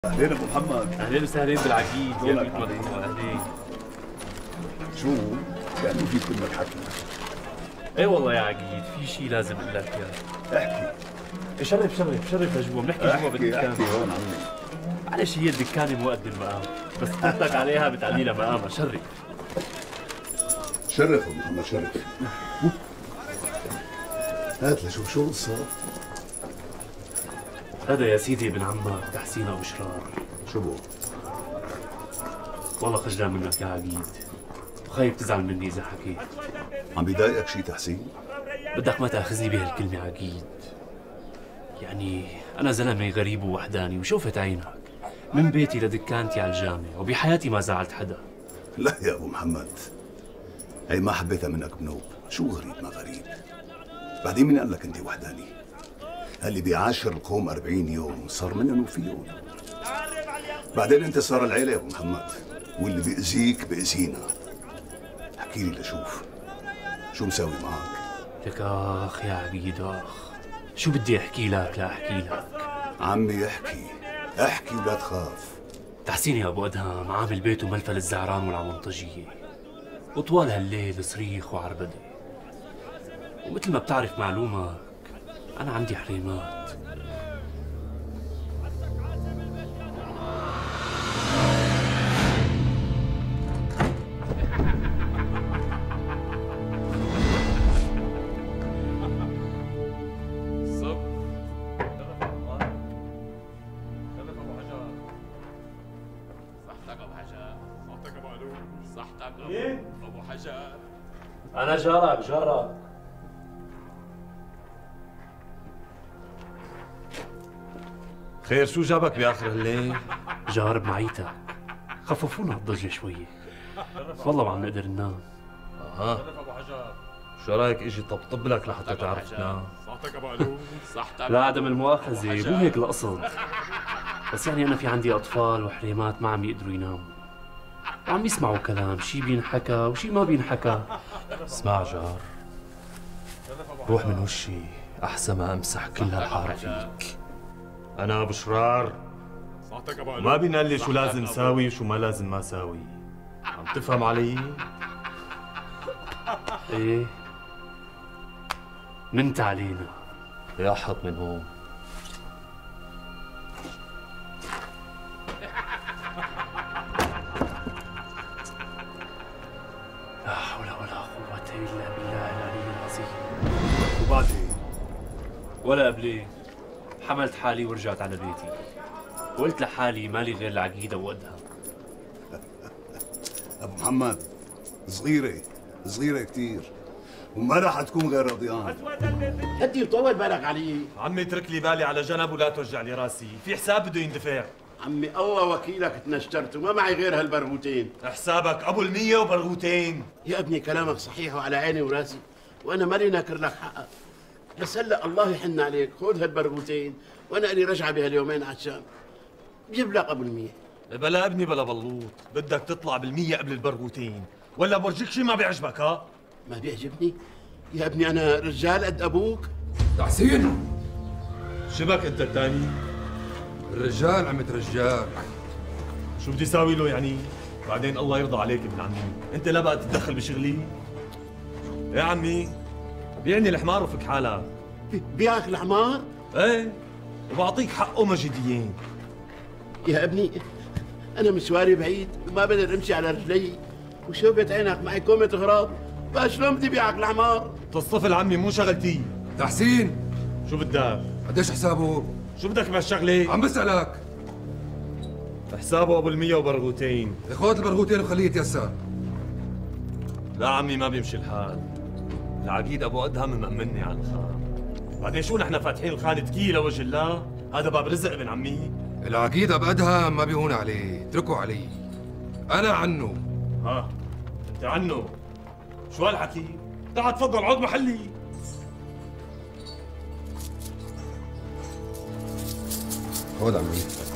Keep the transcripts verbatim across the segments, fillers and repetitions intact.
اهلين ابو محمد. اهلين وسهلين بالعقيد يا بيت مرحبا. اهلين. شو؟ كأنه في كل حكي. ايه والله يا عقيد في شيء لازم اقول لك اياه. احكي. شرف شرف شرف لجوا، بنحكي جوا بالدكان. احكي هون عمي. معلش هي الدكانه مو قد المقام، بس تطلق عليها بتعلي لها مقامها. شرف. شرف ابو محمد شرف. هات لشوف شو القصة. هذا يا سيدي ابن عمك تحسين ابو شرار. شو بو؟ والله خجلان منك يا عقيد، وخايف تزعل مني اذا حكيت. عم بيضايقك شيء تحسين؟ بدك ما تاخذني بهالكلمه عقيد. يعني انا زلمه غريب ووحداني وشوفت عينك، من بيتي لدكانتي على الجامع، وبحياتي ما زعلت حدا. لا يا ابو محمد، هي ما حبيتها منك بنوب. شو غريب ما غريب؟ بعدين مين قال لك انت وحداني؟ اللي بيعاشر القوم أربعين يوم صار منهم فيهم. بعدين انت صار العيله يا ابو محمد، واللي بيأذيك بيأذينا. احكي لي لشوف شو مساوي معك؟ لك اخ يا عقيد اخ، شو بدي احكي لك لا احكي لك؟ عمي احكي احكي ولا تخاف. تحسين يا ابو ادهم عامل بيته ملفل الزعران والعمنطجيه، وطوال هالليل صريخ وعربده. ومثل ما بتعرف معلومك انا عندي حريمات. ابو حجر. انا جارك جارك. خير شو جابك باخر الليل؟ جار بمعيتك، خففونا الضجه شويه، والله ما عم نقدر ننام. اها شو رايك اجي طبطب لك لحتى تعرف تنام؟ صحتك ابو علو. صحتك. لا عدم المؤاخذه مو هيك القصد، بس يعني انا في عندي اطفال وحريمات ما عم يقدروا يناموا، وعم يسمعوا كلام، شي بينحكى وشي ما بينحكى. اسمع جار، روح من وشي احسن ما امسح كل هالحاره فيك. انا ابو شرار، صحتك ابو علو. ما بينقال لي شو لازم ساوي وشو ما لازم ما ساوي. عم تفهم علي؟ ايه منت علينا. يا حط من هون. لا حول ولا قوة إلا بالله العلي العظيم. وبعدين؟ ولا قبلين حملت حالي ورجعت على بيتي، وقلت لحالي مالي غير العقيدة وقدها. ابو محمد صغيرة صغيرة كثير، وما راح تكون غير رضيان. هدي طول بالك علي. عمي اترك لي بالي على جنب ولا توجع لي راسي، في حساب بده يندفع. عمي الله وكيلك تنشترت وما معي غير هالبرغوتين. حسابك ابو المية وبرغوتين. يا ابني كلامك صحيح وعلى عيني وراسي، وانا مالي ناكر لك حقك، بس هلا الله يحن عليك خذ هالبرغوتين وانا لي رجعه بهاليومين عشان بجيب لك ابو المية. بلا ابني بلا بلوط، بدك تطلع بالمية قبل البرغوتين ولا برجيك شي ما بيعجبك؟ ها ما بيعجبني يا ابني، انا رجال قد ابوك. تحسين شبك انت الثاني؟ الرجال عمت رجال. شو بدي ساوي له يعني؟ بعدين الله يرضى عليك ابن عمي، انت لا بقى تتدخل بشغلي؟ يا عمي بيعني الحمار وفك حالك. بيعك الحمار؟ ايه وبعطيك حقه مجديين. يا ابني انا مشواري بعيد وما بقدر امشي على رجلي، وشوفت عينك معي كومة غراض، فشلون بدي بيعك الحمار؟ تصطفل عمي مو شغلتي. تحسين شو بدك؟ قديش حسابه؟ شو بدك بهالشغله؟ عم بسألك. حسابه ابو المية وبرغوتين. خذ البرغوتين وخليه يتيسر. لا عمي ما بيمشي الحال، العقيد ابو ادهم مأمني على الخان. بعدين شو نحن فاتحين الخان تكيه لوجه الله؟ هذا باب رزق ابن عمي. العقيد بأدها ما بيهون عليه، اتركوا علي. أنا عنه. ها انت عنه؟ شو هالحكي؟ تعال تفضل عود محلي. خذ عمي،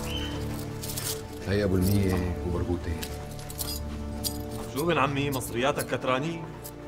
هي ابو المية وبرغوتين. شو ابن عمي مصرياتك كتراني؟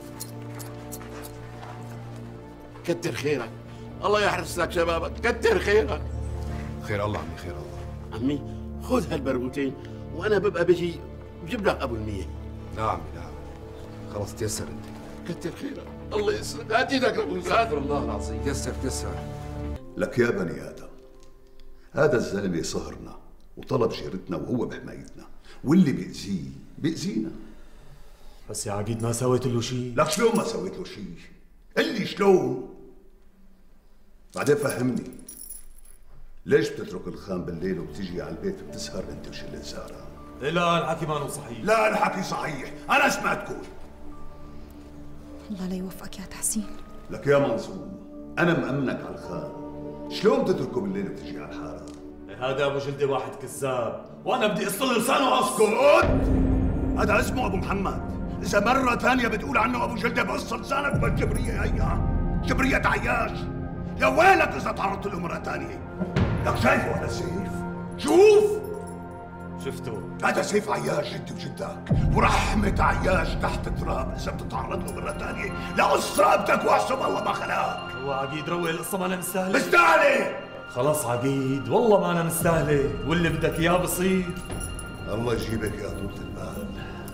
كتر خيرك، الله يحرس لك شبابك، كتر خيرك. خير الله عمي، خير الله. عمي خذ هالبرغوتين وانا ببقى بجي بجيب لك ابو المية. نعم نعم، خلاص تيسر انت. كتر خيرك، الله يسرك، هات ايدك لابو استغفر الله العظيم. تيسر تيسر. لك يا بني ادم، هذا الزلمه صهرنا وطلب جيرتنا وهو بحمايتنا، واللي بيأذيه بيأذينا. بس يا عقيد ما سويت له شيء. لك شلون ما سويت له شيء؟ قل لي شلون؟ بعدين فهمني، ليش بتترك الخان بالليل وبتيجي على البيت وبتسهر انت وشلة زهرة؟ لا الحكي ما هو صحيح. لا الحكي صحيح، انا سمعتكم. الله لا يوفقك يا تحسين. لك يا منصور، انا مأمنك على الخان، شلون بتتركه بالليل وبتيجي على الحارة؟ هذا ابو جلده واحد كذاب، وانا بدي اصل لسانه اصلا. اسكت! هذا اسمه ابو محمد، اذا مرة ثانية بتقول عنه ابو جلده بقص لسانك بالجبرية هيها، جبرية عياش. يا ويلك اذا تعرضت له مرة ثانية. لك شايفه هذا السيف؟ شوف! شفته؟ هذا سيف عياش جدي وجدك، ورحمة عياش تحت التراب، إذا بتتعرض له مرة ثانية لقص رقبتك واحسب الله ما خلاك. هو عقيد روق القصة ما أنا مستاهلة. مستاهلة! خلاص عقيد، والله ما أنا مستاهلة، واللي بدك إياه بصير. الله يجيبك يا طولة البال.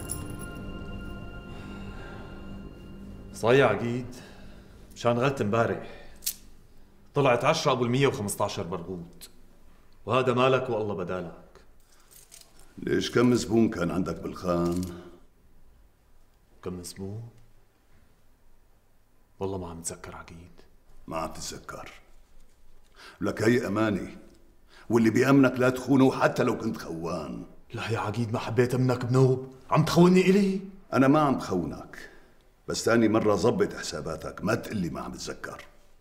صايع عقيد، مشان غلط امبارح طلعت عشرة ابو المية وخمسة عشر برغوت، وهذا مالك والله بدالك. ليش كم زبون كان عندك بالخان؟ كم زبون؟ والله ما عم اتذكر عقيد. ما عم تتذكر. لك هي امانه، واللي بيأمنك لا تخونه حتى لو كنت خوان. لا يا عقيد ما حبيت امنك بنوب، عم تخوني الي. انا ما عم بخونك، بس ثاني مره ظبط حساباتك، ما تقلي ما عم بتذكر.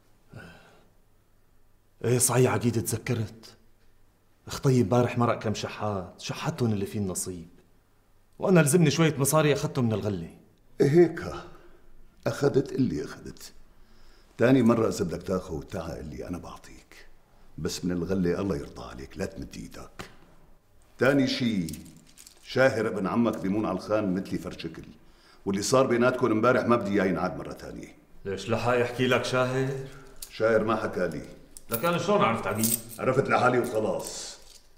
ايه صحيح عقيد تذكرت. اخطي امبارح مرق كم شحات، شحتهم اللي فيه النصيب، وانا لزمني شويه مصاري اخذتهم من الغله. هيك اخذت اللي اخذت. تاني مرة إذا بدك تاخذ تعال اللي أنا بعطيك، بس من الغلة الله يرضى عليك لا تمد إيدك. تاني شي، شاهر ابن عمك بيمون على الخان مثلي فرشكل، واللي صار بيناتكم امبارح ما بدي إياه ينعاد مرة ثانية. ليش لحق يحكي لك شاهر؟ شاهر ما حكى لي. لك أنا شلون عرفت عقيد؟ عرفت لحالي وخلاص.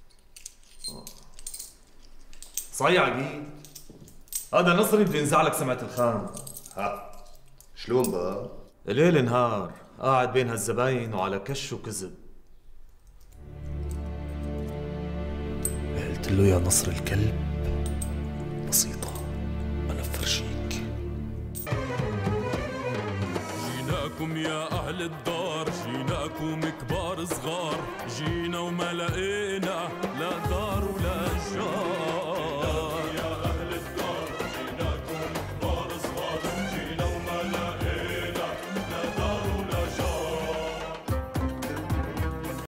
صحيح عقيد، هذا نصري بده ينزع لك سمعة الخان. ها شلون بقى؟ ليل نهار قاعد بين هالزباين وعلى كش وكذب. قلت له يا نصر الكلب بسيطة، أنا بفرجيك. جيناكم يا أهل الدار، جيناكم كبار صغار، جينا وما لقينا لا دار ولا